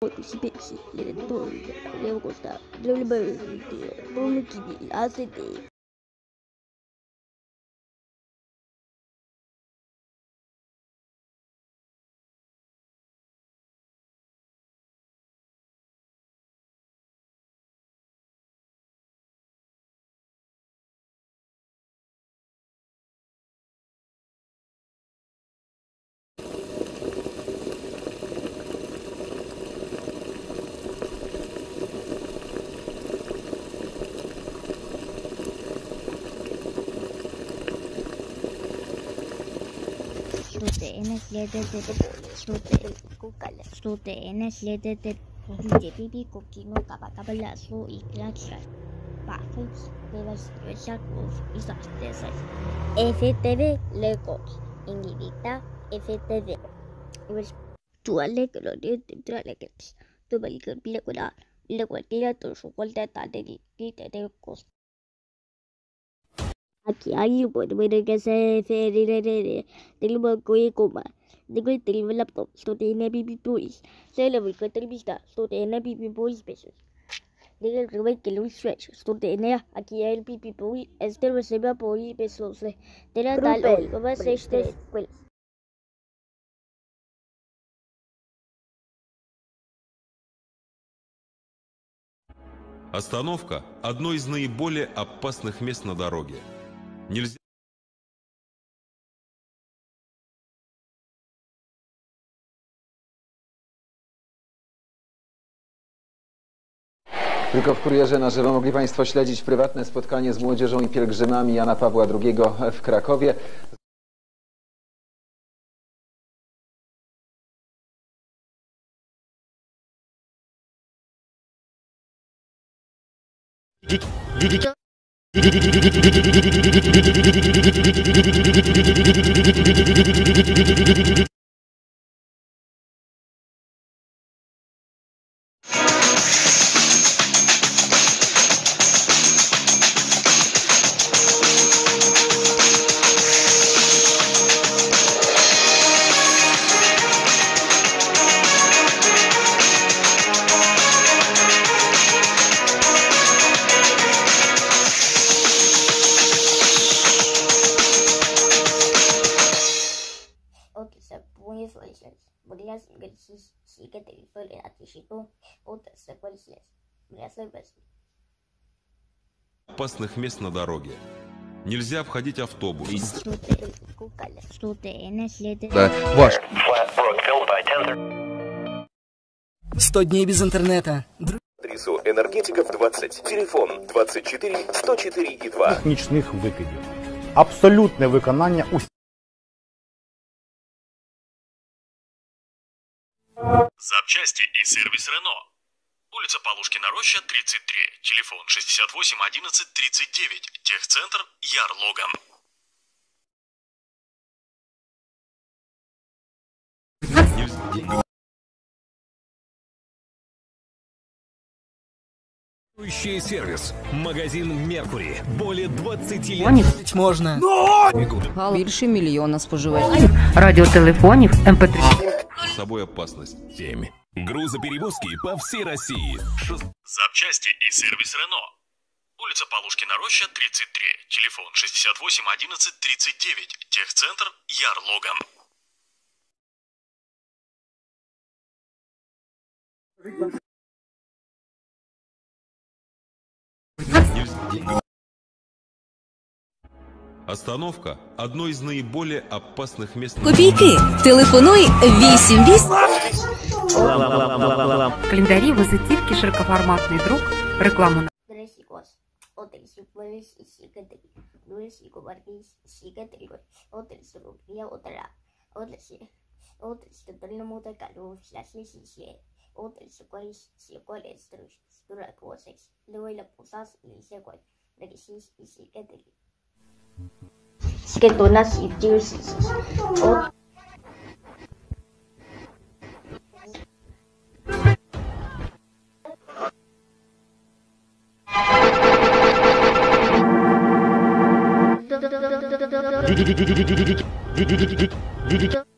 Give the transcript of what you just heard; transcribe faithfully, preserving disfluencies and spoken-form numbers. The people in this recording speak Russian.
Si pensi, le donne, le costa, le bird, non chi di la sede. Studene sledete de bole, studene kukala, studene sledete de bibi kokino kabakabala so iklaksa. Bafels, de las resacos y sastesas. F T V Legos, Ingivita, F T V. Tu alegro de tralex, tu belga bilecula, bilecuatira tu su vuelta de quita de costa. Aquí hay un buen video que se refiere del banco y coma. De que el laptop, esto tiene pipi boys. Se le voy a entrevistar, esto tiene pipi boys pesos. De que el rey que lo stretch, esto tiene aquí el pipi boy, este reserva boy pesos. De la tal hoy, va a ser este. Остановка – одно из наиболее опасных мест на дороге. Нельзя... Tylko w Kurierze na żywo mogli Państwo śledzić prywatne spotkanie z młodzieżą i pielgrzymami Jana Pawła drugiego w Krakowie. Podrías sí que te hizo el atishito o te secuencias. Podrías ser опасных мест на дороге. Нельзя обходить автобус. Да, ваш. сто дней без интернета. Адресу Энергетиков двадцать, телефон двадцять чотири сто чотири і два. Нічних викидів. Абсолютне виконання усіх. Запчасти и сервис Рено. Улица Полушкина Роща, тридцать три. Телефон шестьдесят восемь одиннадцать тридцать девять. Техцентр Яр Логан. Сервис. Магазин Меркури. Более двадцати лет. Звонить можно. Но! Більше мільйона споживачів. Радиотелефонів эм пэ три. С собой опасность. семь. Грузоперевозки по всей России. Шест... Запчасти и сервис Рено. Улица Полушкина Роща, тридцать три. Телефон шестьдесят восемь одиннадцать тридцать девять. Техцентр Яр Логан. Остановка – одно из наиболее опасных мест. Копійки. Телефонуй вісім вісім. В календарі визитівки, широкоформатний друк, рекламу на... que donas y dioses. O